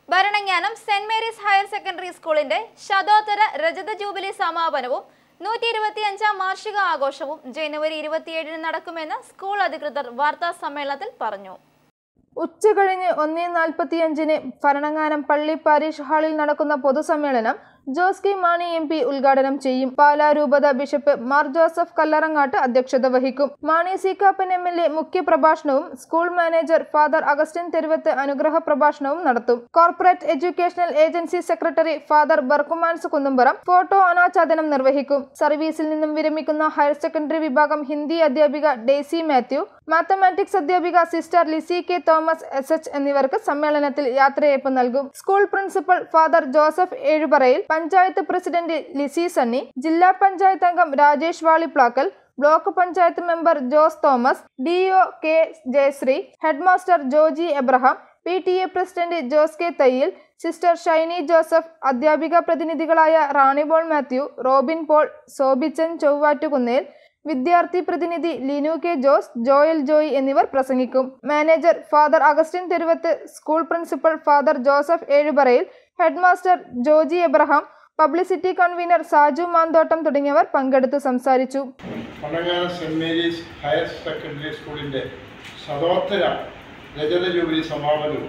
Bharananganam saint Mary's higher secondary സ്കൂളിന്റെ ശതോത്തര രജത ജൂബിലി സമാപനവും 125ാം വാർഷിക ആഘോഷവും ജനുവരി 27-ന് നടക്കുമെന്ന് സ്കൂൾ അധികൃതർ വാർത്താ സമ്മേളനത്തിൽ പറഞ്ഞു. ഉച്ചകഴിഞ്ഞ് 1:45-ന് ഭരണങ്ങാനം പള്ളി പാരിഷ് ഹാളിൽ നടക്കുന്ന പൊതുസമ്മേളനം ജോസ് കെ മാണി MP ഉദ്ഘാടനം ചെയ്യും. പാലാ രൂപത ബിഷപ്പ് മാർ ജോസഫ് കല്ലറങ്ങാട്ട് അധ്യക്ഷത വഹിക്കും. മാണി സി കാപ്പൻ MLA മുഖ്യ പ്രഭാഷണവും school manager father Augustine Theruvath അനുഗ്രഹ പ്രഭാഷണവും നടത്തും. Corporate educational agency secretary father Berchmans Kunnumpuram photo അനാച്ഛാദനം നിർവഹിക്കും. സർവീസിൽ നിന്നും വിരമിക്കുന്ന ഹയർ സെക്കൻഡറി വിഭാഗം ഹിന്ദി അധ്യാപിക ഡെയ്സി മാത്യു, മാത്തമാറ്റിക്സ് അധ്യാപിക sister Lissy K Thomas SH എന്നിവർക്ക് സമ്മേളനത്തിൽ യാത്രയയപ്പ് നൽകും. School principal father Joseph Ezhuparayil, panchayat president Lissy Sunny, ജില്ലാ പഞ്ചായത്ത് അംഗം Rajesh Valiplackal, block panchayat member Jose Thomas, DO K Jayasree, headmaster Joji Abraham, PTA president Jose K Thayyil, sister Shiny Joseph, അധ്യാപിക പ്രതിനിധികളായ റാണിബോൾ Mathew, Robin Paul, Sobichan Chovvattukunnel, വിദ്യാർത്ഥി പ്രതിനിധി Linu K Jose, Joel Joy എന്നിവർ പ്രസംഗിക്കും. മാനേജർ ഫാദർ അഗസ്റ്റിൻ തെരുവത്ത്, school principal father Joseph Ezhuparayil, headmaster Joji Abraham, publicity convener Saju Manthottam തുടങ്ങിയവർ പങ്കെടുത്തു സംസാരിച്ചു. Bharananganam saint Mary's higher secondary സ്കൂളിൻ്റെ ശതോത്തര രജത ജൂബിലി സമാപനവും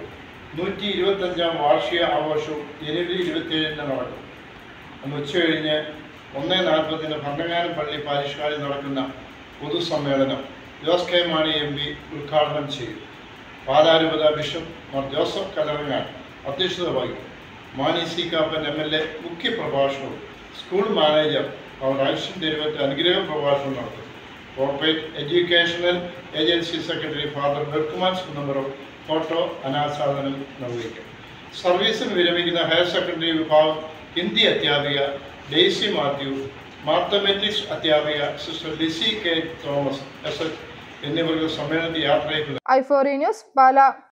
125ാം വാർഷിക ആഘോഷവും ജനുവരി 27-ന് നടക്കും. അന്ന് ഉച്ചകഴിഞ്ഞ് 1:40-ന് ഭരണങ്ങാനം പള്ളി പാരിഷ് ഹാളിൽ നടക്കുന്ന പൊതുസമ്മേളനം ജോസ് കെ മാണി MP ഉദ്ഘാടനം ചെയ്യും. പാലാ രൂപത ബിഷപ്പ് മാർ ജോസഫ് കല്ലറങ്ങാട്ട് അധ്യക്ഷത വഹിക്കും. മാണി സി കാപ്പൻ MLA മുഖ്യ പ്രഭാഷണവും school manager father Augustine Theruvath അനുഗ്രഹ പ്രഭാഷണം നടത്തും. Corporate educational agency secretary father Berchmans Kunnumpuram photo അനാച്ഛാദനം നിർവഹിക്കും. സർവീസിൽ വിരമിക്കുന്ന ഹയർ സെക്കൻഡറി വിഭാഗം ഹിന്ദി അധ്യാപിക ഡെയ്സി മാത്യു, മാത്തമാറ്റിക്സ് അധ്യാപിക sister Lissy K Thomas SH എന്നിവർക്ക് സമ്മേളനത്തിൽ യാത്രയ്ക്ക് i4 ന്യൂസ് പാലാ.